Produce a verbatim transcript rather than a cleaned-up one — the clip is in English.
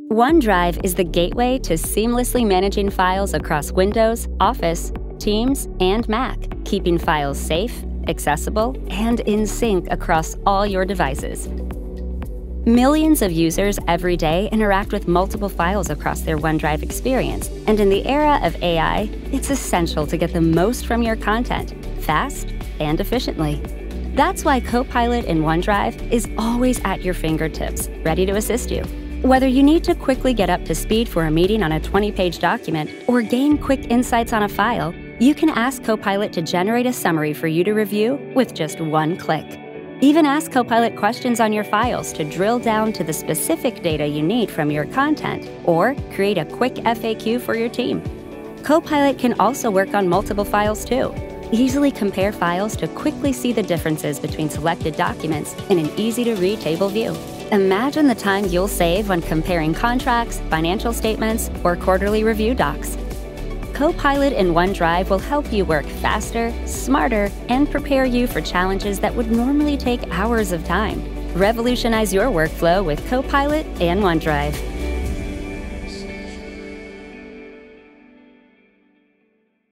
OneDrive is the gateway to seamlessly managing files across Windows, Office, Teams, and Mac, keeping files safe, accessible, and in sync across all your devices. Millions of users every day interact with multiple files across their OneDrive experience, and in the era of A I, it's essential to get the most from your content, fast and efficiently. That's why Copilot in OneDrive is always at your fingertips, ready to assist you. Whether you need to quickly get up to speed for a meeting on a twenty-page document or gain quick insights on a file, you can ask Copilot to generate a summary for you to review with just one click. Even ask Copilot questions on your files to drill down to the specific data you need from your content, or create a quick F A Q for your team. Copilot can also work on multiple files too. Easily compare files to quickly see the differences between selected documents in an easy-to-read table view. Imagine the time you'll save when comparing contracts, financial statements, or quarterly review docs. Copilot in OneDrive will help you work faster, smarter, and prepare you for challenges that would normally take hours of time. Revolutionize your workflow with Copilot and OneDrive.